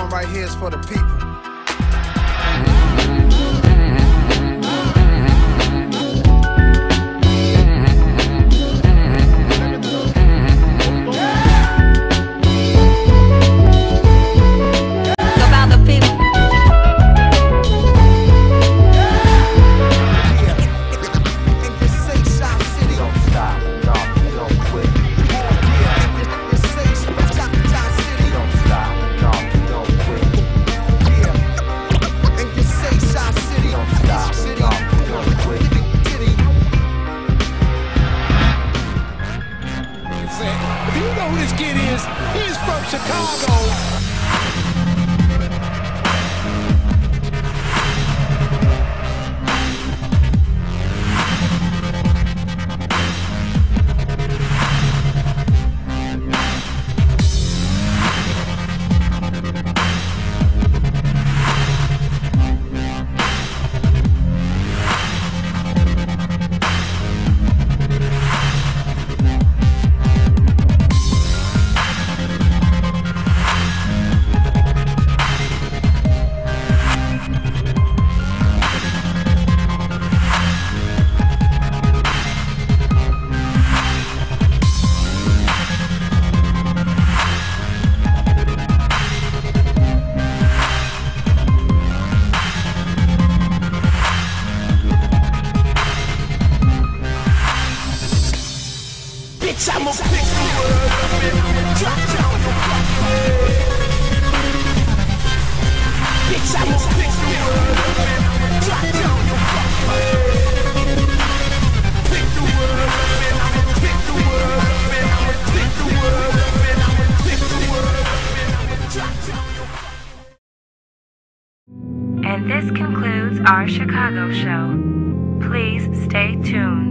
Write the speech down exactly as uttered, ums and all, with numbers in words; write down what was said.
one right here is for the people. I'ma pick the world up and drop down your fucking head. Bitch, I'ma pick the world up and drop down your fucking head. Pick the world up and I'ma pick the world up and I'ma pick the world up and I'ma pick the world up and I'ma drop down your fucking head. And this concludes our Chicago show. Please stay tuned.